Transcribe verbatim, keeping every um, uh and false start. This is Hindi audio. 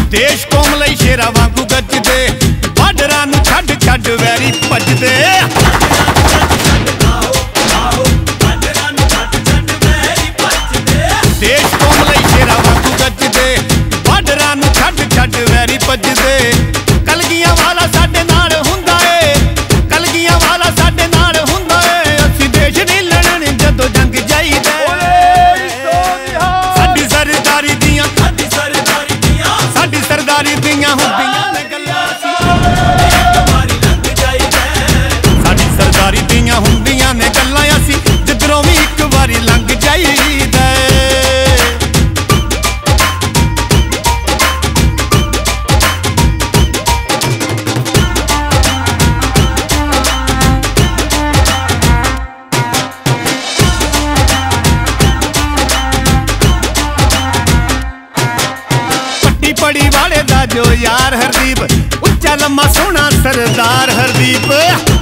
देश कौम लई शेरा वांगू गजदे, बार्डरां नूं छड्ड छड्ड वैरी भजदे। देश कौम लई शेरा वांगू गजदे, बार्डरां नूं छड्ड छड्ड वैरी भजदे। कलगियां वाला साडे नाल हुंदा ए, कलगियां वाला साडे नाल हुंदा ए। असीं देश नहीं लड़न जदों जंग जाईदा। साडी सरदारी दियां साडी सरदारी दियां हुंदियां ने गल्लां, साडी सरदारी दियां हुंदियां ने गल्लां। असीं जिधरों भी एक वारी लंघ जाईदा। पड़ी वाले दा जो यार हरदीप, उच्चा लम्मा सोहना सरदार हरदीप।